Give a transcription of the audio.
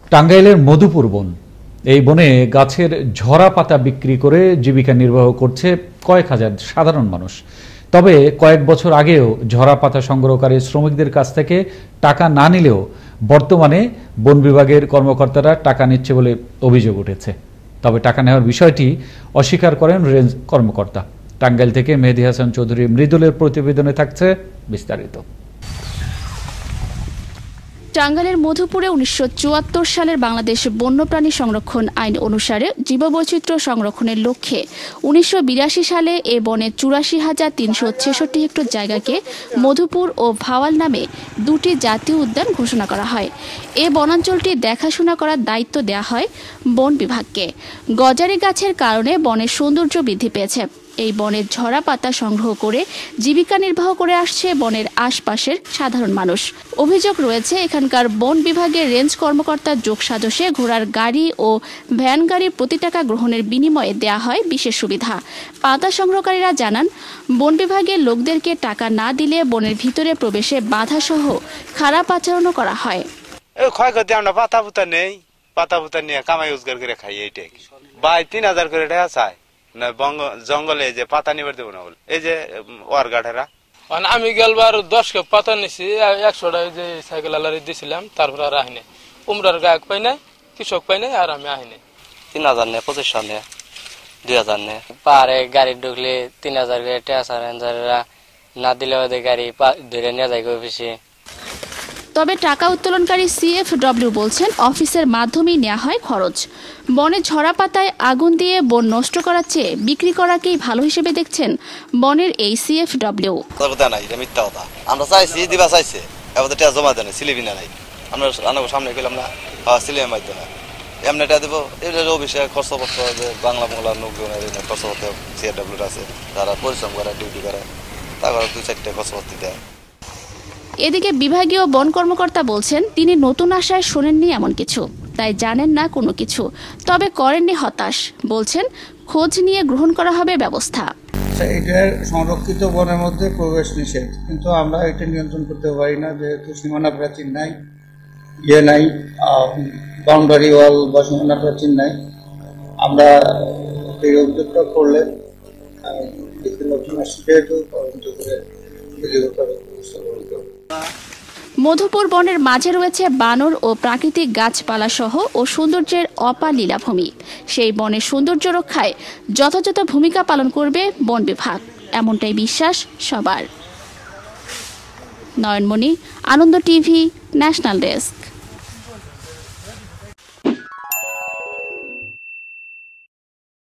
টাঙ্গাইলের মধুপুর বন, এই বনে গাছের ঝরা পাতা বিক্রি করে জীবিকা নির্বাহ করছে কয়েক হাজার সাধারণ মানুষ। তবে কয়েক বছর আগেও ঝরা পাতা সংগ্রহকারী শ্রমিকদের কাছ থেকে টাকা না নিলেও বর্তমানে বন বিভাগের কর্মকর্তারা টাকা নিচ্ছে বলে অভিযোগ উঠেছে। তবে টাকা নেওয়ার বিষয়টি অস্বীকার করেন রেঞ্জ কর্মকর্তা। টাঙ্গাইল থেকে মেহেদী হাসান চৌধুরী মৃদুলের প্রতিবেদনে থাকছে বিস্তারিত। টাঙ্গাইলের মধুপুরে ১৯৭৪ সালের বাংলাদেশ বন্যপ্রাণী সংরক্ষণ আইন অনুসারে জীববৈচিত্র্য সংরক্ষণের লক্ষ্যে ১৯৮২ সালে এ বনে ৮৪,৩৬৬ হেক্টর জায়গাকে মধুপুর ও ভাওয়াল নামে দুটি জাতীয় উদ্যান ঘোষণা করা হয়। এ বনাঞ্চলটি দেখাশোনা করার দায়িত্ব দেওয়া হয় বন বিভাগকে। গজারি গাছের কারণে বনের সৌন্দর্য বৃদ্ধি পেয়েছে। এই বনের ঝরা পাতা সংগ্রহ করে জীবিকা নির্বাহ করে আসছে বনের আশপাশের সাধারণ মানুষ। অভিযোগ রয়েছে এখানকার বন বিভাগের রেঞ্জ কর্মকর্তার যোগসাজশে ঘোড়ার গাড়ি ও ভ্যান গাড়ির প্রতি টাকা গ্রহণের বিনিময়ে দেয়া হয় বিশেষ সুবিধা। পাতা সংগ্রহকারীরা জানান, বন বিভাগের লোকদেরকে টাকা না দিলে বনের ভিতরে প্রবেশে বাধাসহ খারাপ আচরণও করা হয়। ক্ষয়ক্ষতি আমরা পাতা পুতা নেই, পাতা পুতা নিয়ে কামাই রোজগার করে খাই। এইটাই ভাই ৩,০০০ করে টাকা চাই না, জঙ্গলে যে পাতা নিবার দেবো না বলে এই যে ওয়ার গাঠেরা। আমি গেলবার 10 কেজি পাতা নিছি, 100 টাকা যে সাইকেল আলারে দিছিলাম, তারপর আর আহিনি। উমরার গায়ক পাই নাই, কৃষক পাই নাই, আর আমি আহিনি। ৩,০০০ নে ২৫০০ নে ২,০০০ নে পারে গাড়ি ঢুকলে ৩,০০০ করে টাকা সারেন, না দিলে ওদের গাড়ি ধরে নিয়ে যায় অফিসে। তবে টাকা উত্তোলনকারী CFW বলছেন অফিসের মাধ্যমেই নেওয়া হয় খরচ। বনে ঝরা পাতায় আগুন দিয়ে বন নষ্ট করার চেয়ে বিক্রি করাকেই ভালো হিসেবে দেখছেন বনের এই CFW। আমরা চাইছি দিবা চাইছে, এবার টাকা জমা দেন সিলিবি না নাই, আমরা সামনে গেলাম না সিলিমের মাধ্যমে এমনিটা দেবো। এটার অফিসে খরচপত্র বাংলা লোকজনের খরচপত্র CFW আছে, তারা পরিশ্রম করে ডিউটি করে, তারপরে 2-4টা খরচপত্র দেয়। এদিকে বিভাগীয় বন কর্মকর্তা বলছেন তিনি নতুন আশায় শোনেননি এমন কিছু, তাই জানেন না কোনো কিছু, তবে করেননি হতাশ। বলছেন খোঁজ নিয়ে গ্রহণ করা হবে ব্যবস্থা। এটার সংরক্ষিত বনের মধ্যে প্রবেশ নিষেধ, কিন্তু আমরা এটা নিয়ন্ত্রণ করতে পারি না, যেহেতু সীমানা প্রাচীর নাই, নাই বাউন্ডারি ওয়াল বা সীমানা প্রাচীর নাই। আমরা এই অভিযোগটা করলে নতুন আসছে যেহেতু তদন্ত করে মধুপুর বনের মাঝে রয়েছে বানর ও প্রাকৃতিক গাছপালা সহ ও সৌন্দর্যের অপার লীলাভূমি। সেই বনের সৌন্দর্য রক্ষায় যথাযথ ভূমিকা পালন করবে বন বিভাগ, এমনটাই বিশ্বাস সবার। Nayanmoni, Ananda TV, national desk.